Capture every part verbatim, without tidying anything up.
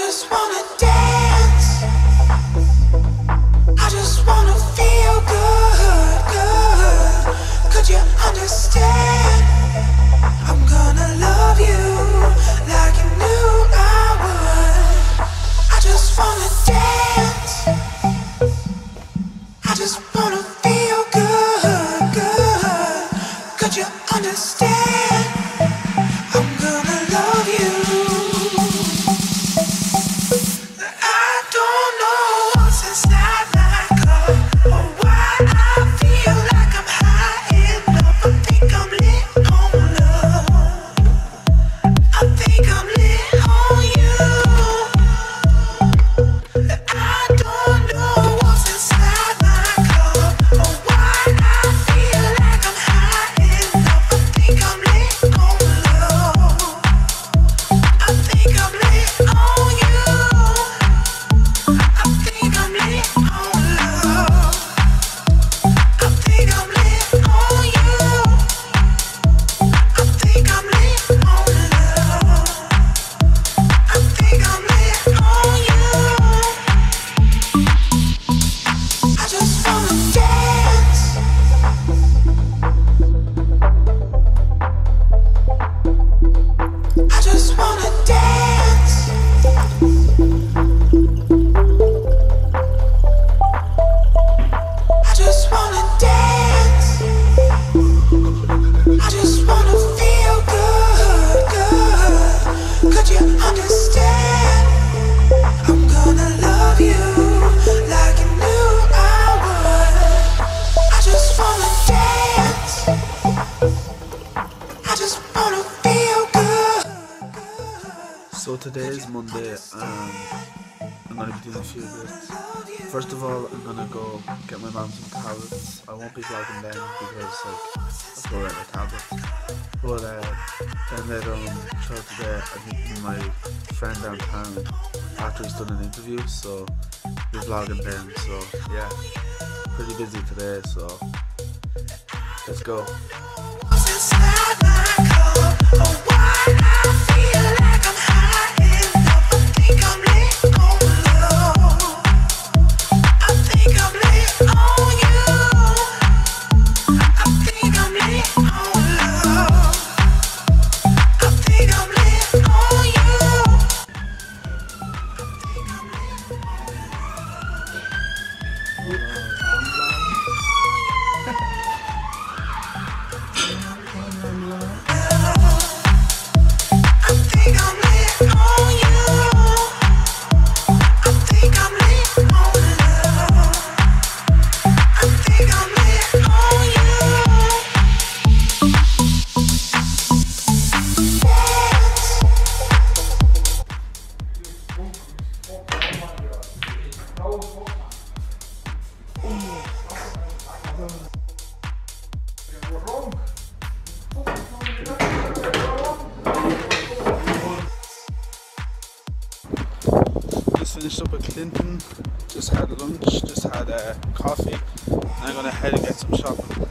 just wanna dance. I just wanna feel good, good. Could you understand? I'm gonna love you like you knew I would. I just wanna dance. I just wanna feel good, good. Could you understand? I'm gonna love you. I don't know what's inside my cup or why I feel like I'm high enough. I think I'm lit on love. I think I'm lit on you. I don't know what's inside my cup or why I feel like I'm high enough. I think I'm lit on love. I think I'm lit on you. I think I'm lit on love. I think I'm lit on you. I think I'm lit on love. I think I'm lit on you. I just wanna dance. I just wanna dance. I just wanna dance. I just wanna feel good, good. Could you understand? I'm gonna love you like you knew I would. I just wanna dance. I just wanna feel good. So today is Monday and I'm going to be doing a few bits. First of all, I'm going to go get my mom some tablets. I won't be vlogging them because like, I'll go get my tablets. But uh, then later on throughout the day, I'm meeting my friend downtown after he's done an interview, so we're vlogging then. So yeah, pretty busy today, so let's go. What's inside my cup or why I feel like I'm high enough. I think I'm lit on love. I think I'm lit on you. I think I'm lit on love. I think I'm lit on you. I think I'm lit I think I'm lit on you. I think I'm lit on love. I think I'm lit on you. Just finished up at Clinton, just had lunch, just had uh, coffee, and I'm going to head and get some shopping.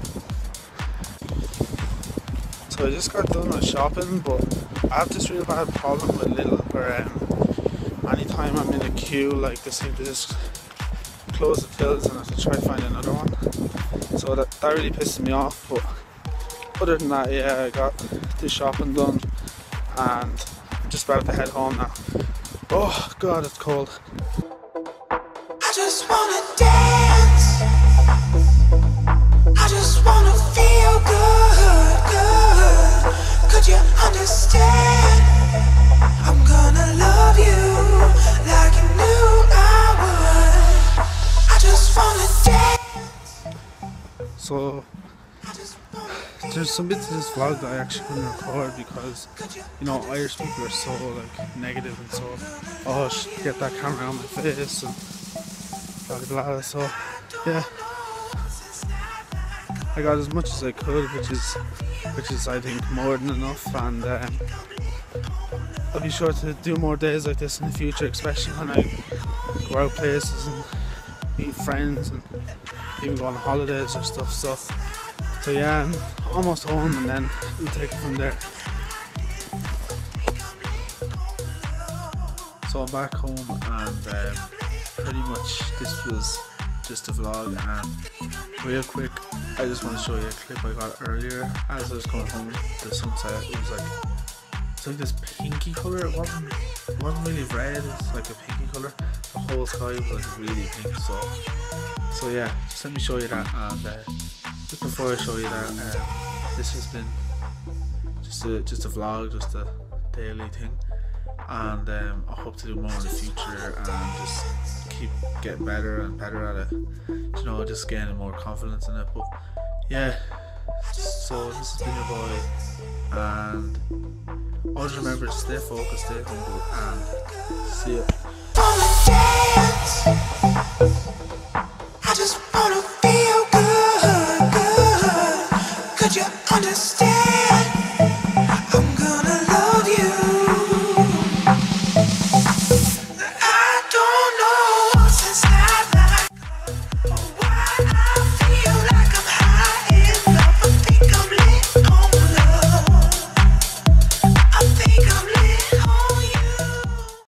So I just got done with shopping, but I have this real bad problem with Lidl where um, anytime I'm in a queue, like they seem to just close the tills and I have to try to find another one. So that, that really pisses me off, but other than that, yeah, I got this shopping done and I'm just about to head home now. Oh god, it's cold. I just wanna dance. I just wanna feel good, good. Could you understand? I'm gonna love you like you knew I would. I just wanna dance. So I just wanna feel there's some bits of this vlog that I actually couldn't record because, you know, Irish people are so like negative and so, oh, sh get that camera on my face and blah blah blah. So yeah, I got as much as I could, which is which is I think more than enough, and um, I'll be sure to do more days like this in the future, especially when I go out places and meet friends and even go on holidays or stuff. So so yeah, I'm almost home and then we'll take it from there. So I'm back home, and um, pretty much this was just a vlog, and real quick I just want to show you a clip I got earlier as I was coming home. The sunset, it was like, it's like this pinky colour. It wasn't, it wasn't really red, it was like a pinky colour. The whole sky was like really pink. So so yeah, just let me show you that. And uh, just before I show you that, uh, this has been just a, just a vlog, just a daily thing, and um, I hope to do more in the future and just keep getting better and better at it, you know, just gaining more confidence in it. But yeah, so this has been your boy, and always remember to stay focused, stay humble, and see ya.